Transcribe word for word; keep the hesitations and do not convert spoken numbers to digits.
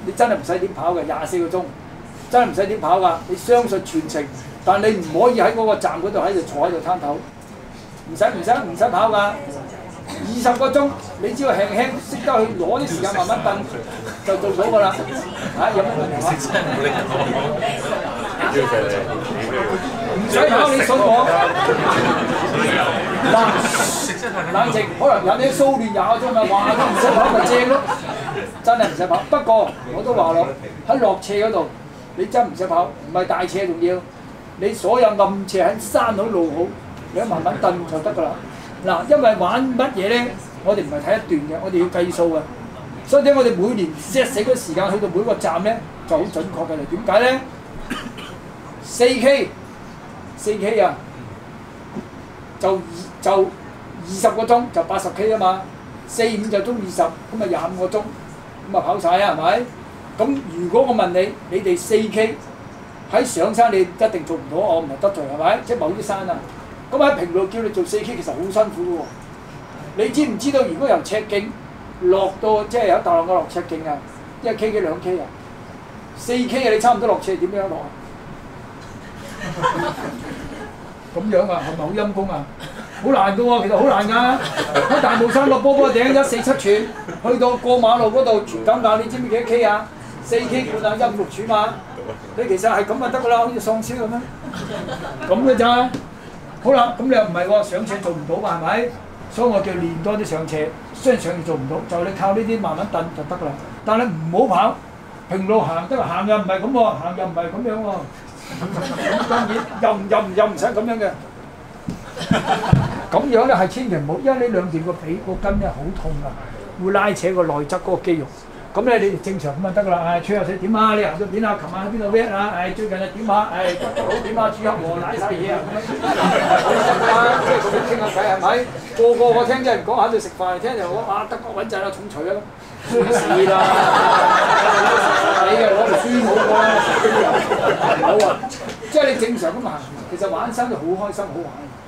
你真係唔使點跑嘅，廿四個鐘真係唔使點跑㗎。你相信全程，但你唔可以喺嗰個站嗰度喺度坐喺度攤頭，唔使唔使唔使跑㗎。二十個鐘，你只要輕輕識得去攞啲時間慢慢蹬，就做到㗎啦。嚇、啊，有乜問題啊？唔使跑，你信我。嗱，冷靜，可能有啲騷亂廿個鐘咪話都唔使跑咪正咯，真係唔使跑。不過我都話咯，喺落斜嗰度，你真唔使跑，唔係大斜仲要，你所有暗斜喺山好路好，你慢慢蹬就得㗎啦。嗱，因為玩乜嘢咧？我哋唔係睇一段嘅，我哋要計數嘅。所以咧，我哋每年 set 死個時間去到每個站咧，就好準確嘅啦。點解咧？四 K， 四 K 啊，就就二十個鐘就八十 K 啊嘛。四五就中二十，咁咪廿五個鐘，咁啊跑晒啊，係咪？咁如果我問你，你哋四 K 喺上山你一定做唔到，我唔係得罪係咪？即係某啲山啊。咁喺平路叫你做四 K 其實好辛苦嘅喎，你知唔知道？如果由赤徑落到即係有大浪嘅落赤徑啊，一 K 幾兩 K 啊，四 K 啊，你差唔多落斜點樣落啊？咁樣啊，係咪好陰功啊？好難嘅喎，其實好難㗎。喺大帽山落波波頂一四七寸，去到過馬路嗰度全等架，你知唔知幾多 K 啊？四 K 半啊，陰六寸嘛。你其實係咁就得㗎啦，好似喪屍咁樣，咁嘅咋？好啦，咁你又唔係喎，上斜做唔到嘛，係咪？所以我叫練多啲上斜，雖然上斜做唔到，就你靠呢啲慢慢蹬就得㗎啦。但係唔好跑，平路行得行又唔係咁喎，行又唔係咁樣喎。咁當然又唔又唔又唔使咁樣嘅。咁樣咧係千祈唔好，因為呢兩段個髀個筋咧好痛啊，會拉扯個內側嗰個肌肉。咁咧你正常咁就得㗎啦，誒吹下水點啊？你行到邊啊？琴晚喺邊度咩啊？誒最近啊點啊？誒得好點啊？豬黑和瀨晒嘢啊！即係咁樣傾下偈係咪？個個我聽啲人講喺度食飯，聽人講啊德國穩陣啊重錘啊，是啦，你嘅攞嚟輸好過啦，好啊！即係你正常咁行，其實玩山就好開心好玩。